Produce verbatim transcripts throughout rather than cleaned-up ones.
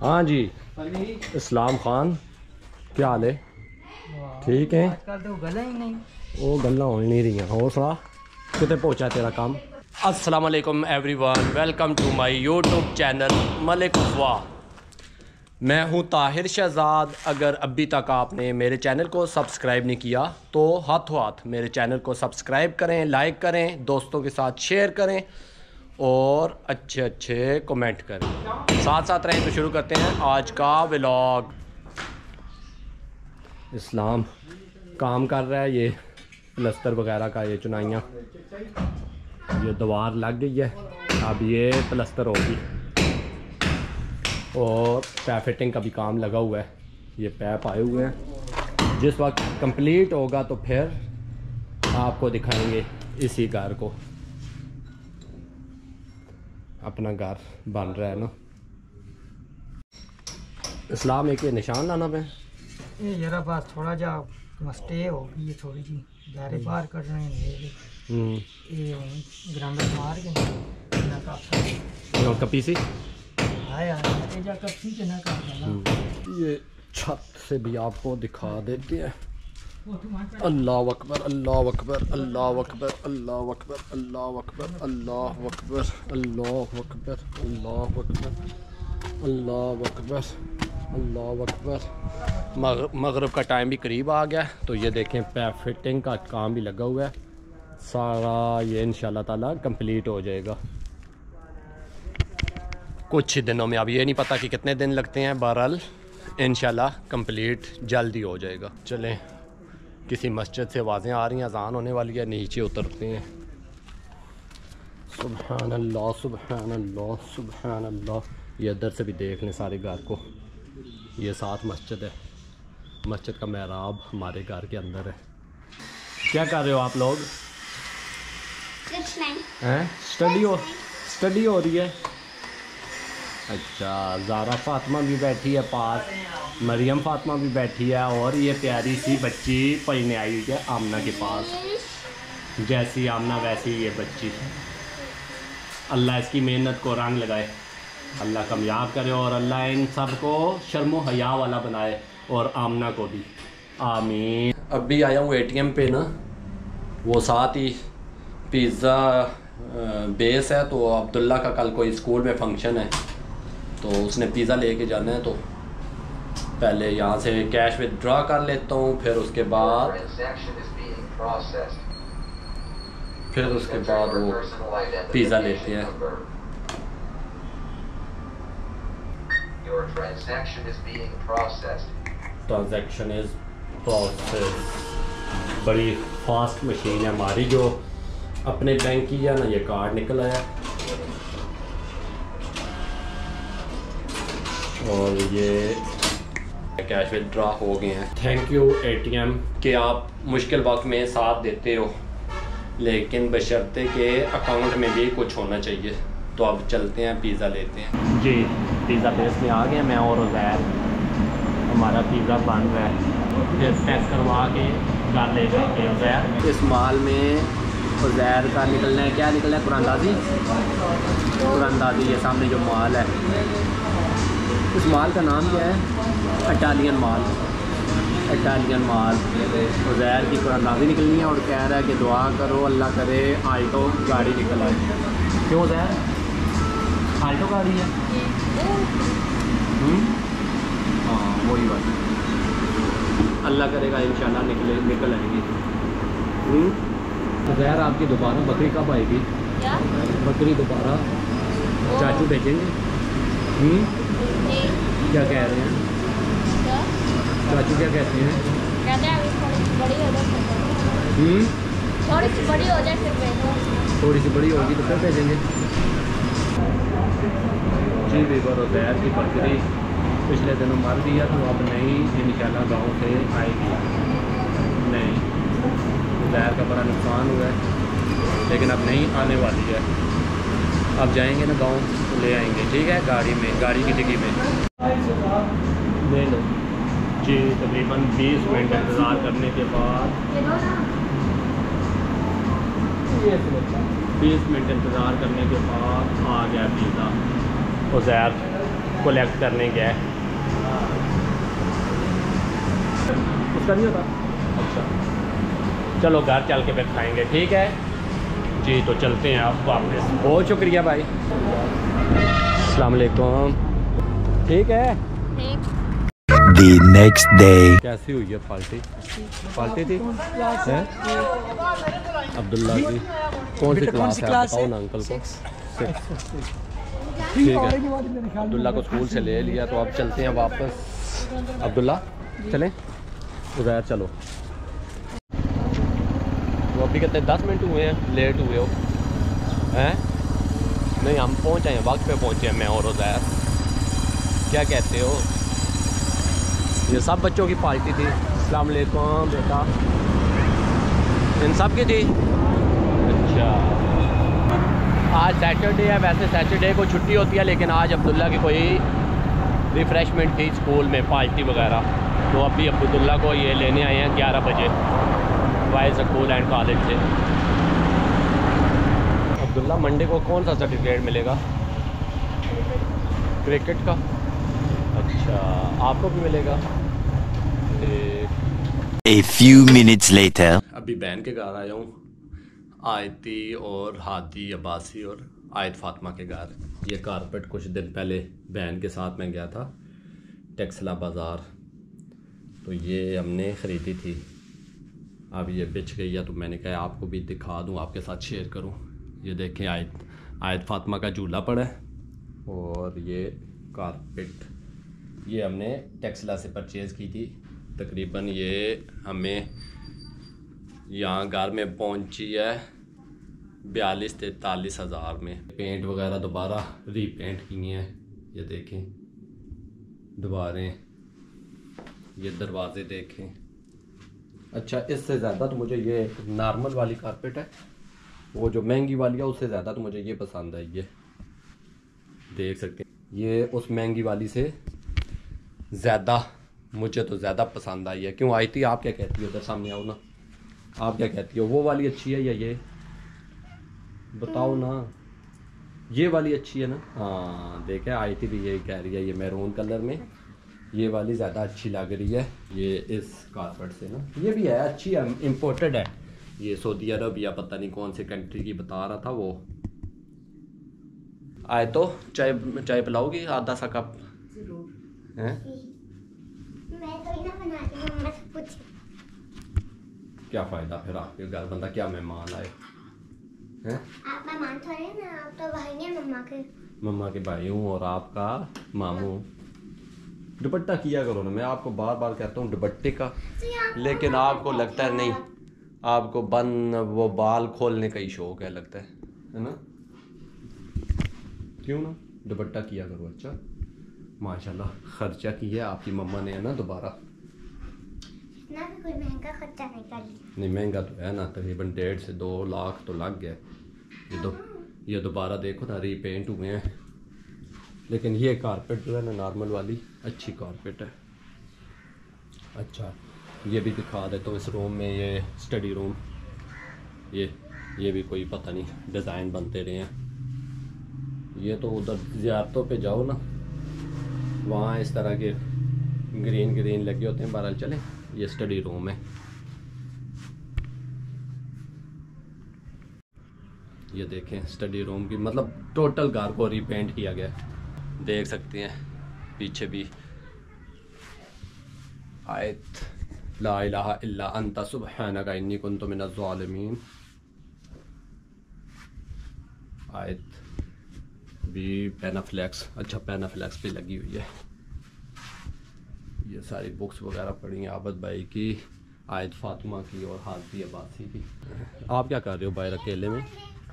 हाँ जी, इस्लाम खान, क्या हाल है? ठीक है। आजकल तो गला ही नहीं, वो गल्ला हो नहीं रही हैं। और सुना, कितने पहुँचा तेरा काम? अस्सलाम वालेकुम everyone, welcome to my YouTube channel Malik वाह। मैं हूं ताहिर शहजाद। अगर अभी तक आपने मेरे चैनल को सब्सक्राइब नहीं किया तो हाथों हाथ मेरे चैनल को सब्सक्राइब करें, लाइक करें, दोस्तों के साथ शेयर करें और अच्छे अच्छे कमेंट करें। साथ साथ रहें। तो शुरू करते हैं आज का व्लॉग। इस्लाम काम कर रहा है, ये प्लस्तर वगैरह का, ये चुनाइयाँ, ये दीवार लग गई है, अब ये प्लस्तर होगी और पैप फिटिंग का भी काम लगा हुआ है। ये पैप आए हुए हैं, जिस वक्त कंप्लीट होगा तो फिर आपको दिखाएंगे इसी घर को। अपना घर बन रहा है ना। इस्लाम एक ये निशान लाना पे ये जरा बस थोड़ा जा मस्टे होगी, ये थोड़ी सी गारे बाहर कर रहे हैं। ये ये ग्राउंड मार के ना का कपीसी आया ये जा कपी के ना का। ये छत से भी आपको दिखा देते हैं। अल्लाह अकबर, अल्लाह अकबर, अल्लाह अकबर, अल्लाह अकबर, अल्लाह अकबर, अल्लाह अकबर, अल्लाह अकबर, अल्लाह अकबर, अल्लाह अकबर, अल्लाह अकबर। मगरिब का टाइम भी करीब आ गया, तो ये देखें पैप फिटिंग का काम भी लगा हुआ है सारा। ये इंशाल्लाह ताला कंप्लीट हो जाएगा कुछ ही दिनों में। अब ये नहीं पता कि कितने दिन लगते हैं, बहरहाल इंशाल्लाह कंप्लीट जल्दी हो जाएगा। चलें, किसी मस्जिद से आवाज़ें आ रही हैं, अजान होने वाली है, नीचे उतरते हैं। सुबहान अल्लाह, सुबहान अल्लाह, सुबहान अल्लाह। ये इधर से भी देख लें सारे घर को। ये साथ मस्जिद है, मस्जिद का मेहराब हमारे घर के अंदर है। क्या कर रहे हो आप लोग? हैं, स्टडी हो स्टडी हो रही है। अच्छा, ज़ारा फातिमा भी बैठी है पास, मरियम फातिमा भी बैठी है, और ये प्यारी सी बच्ची पढ़ने आई हुई है आमना के पास। जैसी आमना वैसी ये बच्ची। अल्लाह इसकी मेहनत को रंग लगाए, अल्लाह कामयाब करे और अल्लाह इन सब को शर्मो हया वाला बनाए, और आमना को भी आमीन। अभी आया हूँ एटीएम पे ना, वो साथ ही पिज़्ज़ा बेस है। तो अब्दुल्ला का कल कोई स्कूल में फंक्शन है, तो उसने पिज़्ज़ा लेके जाना है। तो पहले यहाँ से कैश विदड्रॉ कर लेता हूँ, फिर उसके बाद फिर उसके बाद वो पिज़्ज़ा लेते हैं। Transaction is process. बड़ी फास्ट मशीन है हमारी, जो अपने बैंक की है ना। ये कार्ड निकल आया और ये कैश विदड्रॉ हो गए हैं। थैंक यू एटीएम कि आप मुश्किल वक्त में साथ देते हो, लेकिन बशर्ते के अकाउंट में भी कुछ होना चाहिए। तो अब चलते हैं, पिज़्ज़ा लेते हैं जी। पिज़्ज़ा बेस में आ गए मैं और उज़ैर। हमारा पिज़्ज़ा बन रहा है, फिर पैक करवा के घर ले जाएंगे। उज़ैर इस माल में उज़ैर का निकलना है। क्या निकलना है? कुरानदाजी। कुरानदाजी ये सामने जो माल है, इस माल का नाम क्या है? इटालियन माल। इटालियन माल। उज़ैर की कुरानदाजी निकलनी है और कह रहा है कि दुआ करो अल्लाह करे आल्टो गाड़ी निकल आए। क्यों उज़ैर? आल्टो गाड़ी है। हाँ वही बात, अल्लाह करेगा इंशाल्लाह निकले निकल आएगी। उज़ैर आपकी दोबारा बकरी कब आएगी? क्या? बकरी दोबारा चाचू भेजेंगे? क्या कह रहे हैं? क्या? चाचू क्या कहते हैं? कहते हैं अभी थोड़ी सी बड़ी हो जाए, थोड़ी सी बड़ी हो जाए फिर भेजेंगे। थोड़ी सी बड़ी होगी तो फिर भेजेंगे जी। बेबर उज़ैर की बकरी पिछले दिनों मर दिया, तो अब नहीं इंशाल्लाह गाँव से आएगी। नहीं, उज़ैर का बड़ा नुकसान हुआ है, लेकिन अब नहीं आने वाली है। अब जाएंगे ना गांव तो ले आएंगे, ठीक है, गाड़ी में, गाड़ी की डिग्गी में ले लो जी। तकरीबन बीस मिनट इंतज़ार करने के बाद बीस मिनट इंतज़ार करने के बाद आ गया पिज़्ज़ा। उज़ैर कलेक्ट करने गया है। उसका नहीं होता। अच्छा चलो घर चल के फिर खाएंगे, ठीक है जी। तो चलते हैं आप वापस। बहुत शुक्रिया भाई। अस्सलाम वालेकुम। ठीक है। The next day. कैसी हुई है पार्टी? पार्टी थी है? अब्दुल्ला की कौन सी क्लास है बताओ ना अंकल को। ठीक है अब्दुल्ला को स्कूल से ले लिया, तो अब चलते हैं वापस। अब्दुल्ला चलें उधर चलो। वो अभी कहते हैं दस मिनट हुए हैं लेट हुए हो हैं? नहीं हम पहुँचे हैं, वक्त पे पहुँचे हैं मैं और उधर। क्या कहते हो? ये सब बच्चों की पार्टी थी। अस्सलाम वालेकुम बेटा। इन सब की थी। अच्छा आज सैटरडे है, वैसे सैटरडे को छुट्टी होती है, लेकिन आज अब्दुल्ला की कोई रिफ़्रेशमेंट थी स्कूल में, पार्टी वगैरह, तो अभी अब्दुल्ला को ये लेने आए हैं ग्यारह बजे वाइज स्कूल एंड कॉलेज से। अब्दुल्ला मंडे को कौन सा सर्टिफिकेट मिलेगा? क्रिकेट का। अच्छा आपको भी मिलेगा। A few minutes later. अभी बहन के घर आया हूँ, आयती और हादी अब्बासी और आयत फातिमा के घर। ये कारपेट कुछ दिन पहले बहन के साथ में गया था टेक्सला बाज़ार, तो ये हमने ख़रीदी थी। अब ये बिछ गई है, तो मैंने कहा आपको भी दिखा दूँ, आपके साथ शेयर करूँ। ये देखें आयत आयत फातिमा का झूला पड़ा है, और ये कारपेट ये हमने टेक्सला से परचेज़ की थी। तकरीबन ये हमें यहाँ घर में पहुँची है बयालीस तैंतालीस हज़ार में। पेंट वगैरह दोबारा रीपेंट किए हैं, ये देखें दोबारे, ये दरवाज़े देखें। अच्छा इससे ज़्यादा तो मुझे ये नॉर्मल वाली कारपेट है, वो जो महंगी वाली है उससे ज़्यादा तो मुझे ये पसंद है। ये देख सकते हैं, ये उस महंगी वाली से ज़्यादा मुझे तो ज़्यादा पसंद आई है। क्यों आई थी? आप क्या कहती हो? उधर सामने आओ ना, आप क्या कहती हो? वो वाली अच्छी है या ये बताओ ना? ये वाली अच्छी है ना? हाँ देखें आई थी भी यही कह रही है, ये मैरून कलर में ये वाली ज़्यादा अच्छी लग रही है। ये इस कारपेट से ना, ये भी है अच्छी है, इम्पोर्टेड है ये, सऊदी अरब या पता नहीं कौन से कंट्री की बता रहा था वो। आए तो चाय चाय पिलाओगी आधा सा कप हैं? मैं तो ना बनाती हूं, मम्मा से पूछ। क्या फ़ायदा फिर आपके घर बंदा क्या मेहमान आए हैं? आप मेहमान थोड़े ना, आप तो भाई हैं मम्मा के। मम्मा के भाई हूँ और आपका मामू। दुपट्टा किया करो ना, मैं आपको बार बार कहता हूँ दुपट्टे का, लेकिन आपको लगता है नहीं, आपको बन वो बाल खोलने का ही शौक है लगता है, है ना? क्यों ना दुपट्टा किया करो। अच्छा माशाल्लाह खर्चा किया आपकी मम्मा ने, है ना? दोबारा ना भी कोई महंगा खर्चा नहीं कर लिया। नहीं महंगा तो है ना, तकरीबन डेढ़ से दो लाख तो लग गया। ये दो ये दोबारा देखो ना रीपेंट हुए हैं, लेकिन ये कारपेट जो है ना नॉर्मल वाली अच्छी कारपेट है। अच्छा ये भी दिखा देता हूँ, इस रूम में ये स्टडी रूम, ये ये भी कोई पता नहीं डिज़ाइन बनते रहे हैं। ये तो उधर ज़ियारतों पे जाओ ना, वहाँ इस तरह के ग्रीन ग्रीन लगे होते हैं। बहरहाल चलें, ये स्टडी रूम है। ये देखें स्टडी रूम की, मतलब टोटल घर को रीपेंट किया गया, देख सकते हैं। पीछे भी आयत ला इलाहा इल्ला अंता सुब्हानका इन्नी कुन्तु मिनज़ ज़ालिमीन। आयत भी पेनाफ्लेक्स, अच्छा पेनाफ्लेक्स पे लगी हुई है। ये सारी बुक्स वगैरह पढ़ी हैं आबद भाई की, आयत फातिमा की और हादी अब्बासी की। आप क्या कर रहे हो बाहर अकेले में?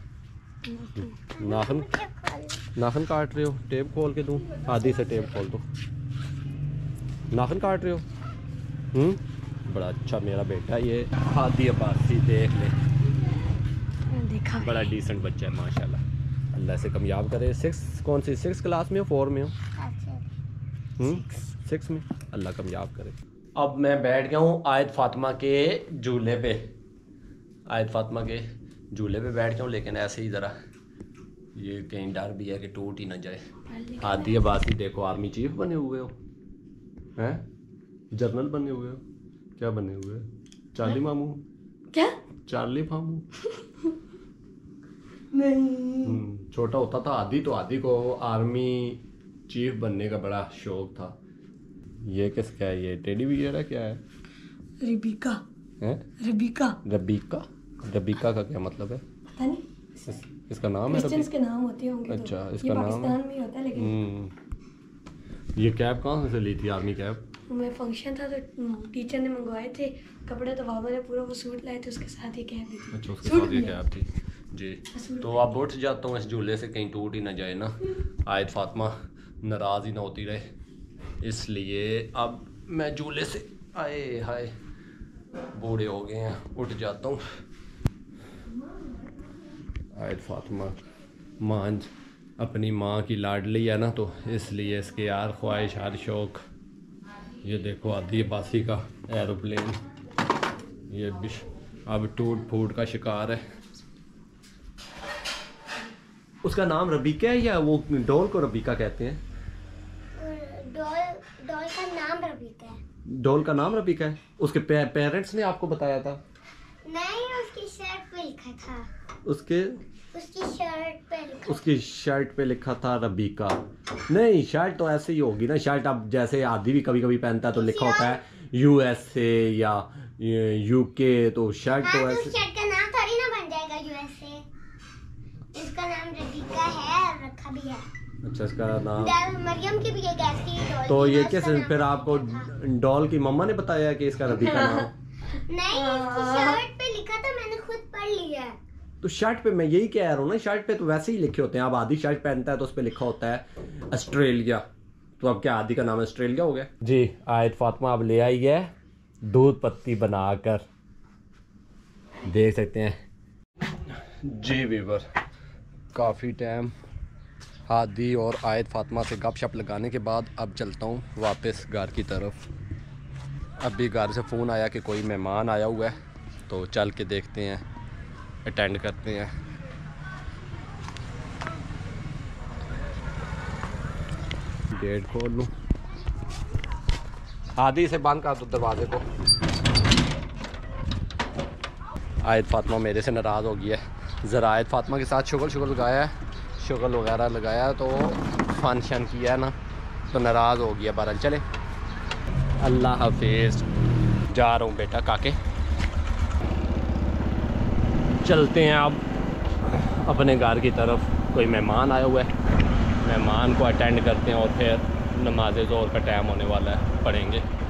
नाखन नाखन काट रहे हो? टेप खोल के दूँ? हादी से टेप खोल दो। नाखन काट रहे हो? हम्म बड़ा अच्छा मेरा बेटा ये हादी अब्बासी, देख ले देखा बड़ा डिसेंट बच्चा है माशाल्लाह। अल्लाह से कामयाब करे। सिक्स कौन सी सिक्स क्लास में हो, फोर में हो? हम्म सिक्स में, अल्लाह कामयाब करे। अब मैं बैठ गया हूँ आयत फातिमा के झूले पे, आयत फातिमा के झूले पे बैठ गया हूँ, लेकिन ऐसे ही ज़रा ये कहीं डर भी है कि टूट ही ना जाए। आदि अब्बासी देखो आर्मी चीफ बने हुए हो, हैं जनरल बने हुए हो, क्या बने हुए हो? चार्ली मामू? क्या चार्ली मामू? नहीं। छोटा होता था आदि तो आदि को आर्मी चीफ बनने का बड़ा शौक था। ये किसका है? ये टेडी बियर है क्या है? रबीका है? रबीका रबीका रबीका का क्या मतलब है? पता नहीं, इस, इसका नाम है क्रिश्चियंस के नाम होते होंगे। अच्छा, तो इसका ये नाम है? पाकिस्तान में ही होता है लेकिन। ये कैब कहाँ से ली थी, आर्मी कैब? मैं फंक्शन था तो टीचर ने मंगवाए थे कपड़े, तो बाबा ने पूरा वो सूट लाए थे, उसके साथ ये कैब दी थी। अच्छा, उसके साथ ये कैब थी जी। तो अब उठ जाता हूँ इस झूले से, कहीं टूट ही ना जाए ना, आयत फातिमा नाराज़ ही ना होती रहे, इसलिए अब मैं झूले से आए हाय बूढ़े हो गए हैं, उठ जाता हूँ। आयत फातिमा मांझ अपनी माँ की लाडली है ना, तो इसलिए इसके यार ख्वाहिश हर शौक। ये देखो आदि अब्बासी का एरोप्लेन, ये भी अब टूट फूट का शिकार है। उसका नाम रबीका है या वो डॉल को रबीका कहते हैं? डॉल डॉल का नाम रबीका है। डॉल का नाम रबीका है? उसके पे, पेरेंट्स ने आपको बताया था? नहीं, उसकी शर्ट पे लिखा था। उसके उसकी शर्ट पे लिखा उसकी शर्ट पे लिखा था रबीका। नहीं, शर्ट तो ऐसे ही होगी ना, शर्ट अब जैसे आदि भी कभी कभी पहनता है तो लिखा होता है यूएसए या यूके, तो शर्ट हाँ, तो तो ऐसे। शर्ट का नाम थोड़ी ना बन जाएगा यूएसए। इसका नाम रबीका है और रखा भी है। अच्छा, इसका नाम डॉल मरियम की भी एक ऐसी डॉल तो थी, ये उसका किस नाम फिर आपको रबीका था। डॉल की मम्मा ने बताया कि इसका रबीका नाम? नहीं, उसकी शर्ट पे लिखा था, मैंने खुद पढ़ लिया है। तो शर्ट पे मैं यही कह रहा हूँ ना, शर्ट पे तो वैसे ही लिखे होते हैं। अब आदि शर्ट पहनता है तो उस पे लिखा होता है ऑस्ट्रेलिया, तो अब क्या आदि का नाम ऑस्ट्रेलिया हो गया जी। आयत फातिमा अब ले आई है दूध पत्ती बनाकर, देख सकते हैं जी वीवर। काफ़ी टाइम आदि और आयत फातिमा से गपशप लगाने के बाद अब चलता हूँ वापस घर की तरफ। अभी घर से फ़ोन आया कि कोई मेहमान आया हुआ है, तो चल के देखते हैं, अटेंड करते हैं। गेट खोल लूँ, आदि से बंद कर दो दरवाजे को। आयत फातिमा मेरे से नाराज़ हो गई है। ज़रा आयत फातिमा के साथ शुगल शुगल लगाया है, शुगल वगैरह लगाया है, तो फंक्शन किया है ना, तो नाराज़ हो गया। बहरहाल चले, अल्लाह हाफिज़। जा रहा हूँ बेटा काके, चलते हैं अब अपने घर की तरफ। कोई मेहमान आया हुआ है, मेहमान को अटेंड करते हैं और फिर नमाज़ ज़ोहर का टाइम होने वाला है, पढ़ेंगे।